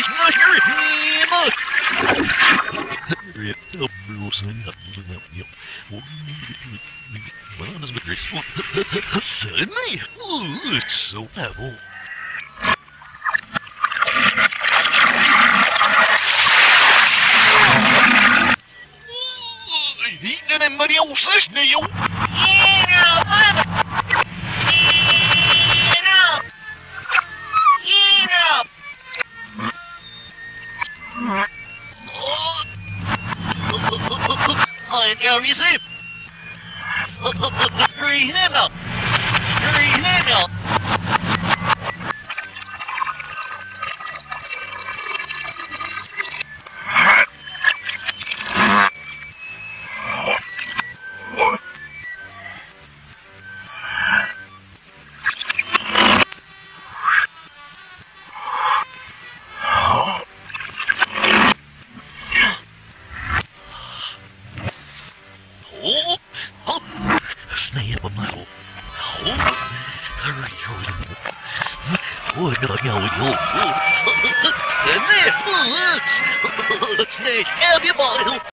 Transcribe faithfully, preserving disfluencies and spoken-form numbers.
Certainly. Ooh, it's so apple. Eating anybody else's meal? I'm down, you see? Hurry him up! Hurry him up! Oh, oh, snay up a muddle. Oh, hurry, hurry. Oh, no, no, no. Send it. Snake, have your bottle.